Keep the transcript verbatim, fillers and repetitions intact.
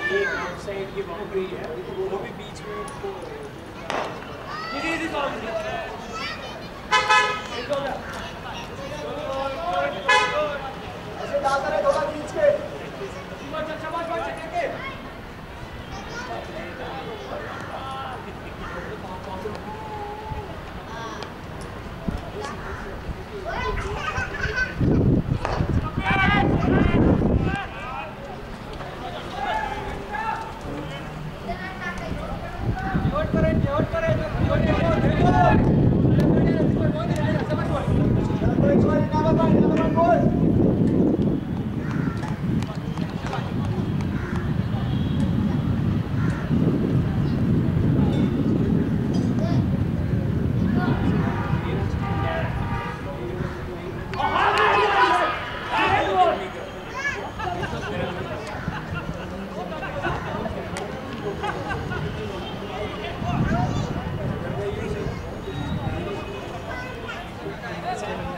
एक आउटसाइड की बाउंड्री है, वो भी बीच में उसको ये ये कॉल ऐसे डालता रहे थोड़ा खींच के शाबाश बात चलेंगे That's it.